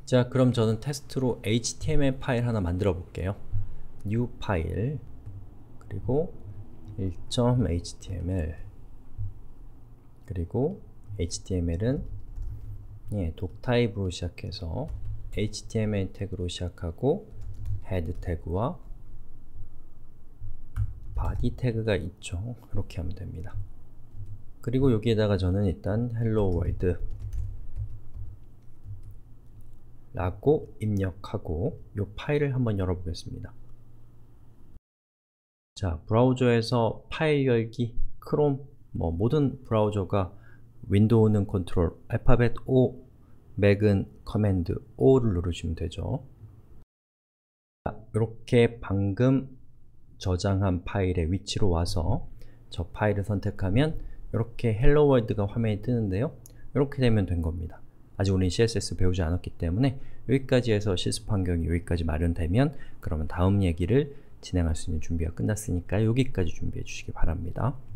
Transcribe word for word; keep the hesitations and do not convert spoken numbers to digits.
자, 그럼 저는 테스트로 에이치티엠엘 파일 하나 만들어 볼게요. new 파일 그리고 일 점 에이치티엠엘 그리고 에이치티엠엘은 예, 독 타입으로 시작해서 에이치티엠엘 태그로 시작하고 head 태그와 body 태그가 있죠. 이렇게 하면 됩니다. 그리고 여기에다가 저는 일단 hello world 라고 입력하고 이 파일을 한번 열어보겠습니다. 자, 브라우저에서 파일 열기, 크롬, 뭐 모든 브라우저가 윈도우는 컨트롤, 알파벳 O, 맥은 커맨드 O를 누르시면 되죠. 자, 이렇게 방금 저장한 파일의 위치로 와서 저 파일을 선택하면 이렇게 헬로 월드가 화면에 뜨는데요. 이렇게 되면 된 겁니다. 아직 우리는 씨에스에스 배우지 않았기 때문에 여기까지 해서 실습 환경이 여기까지 마련되면 그러면 다음 얘기를 진행할 수 있는 준비가 끝났으니까 여기까지 준비해 주시기 바랍니다.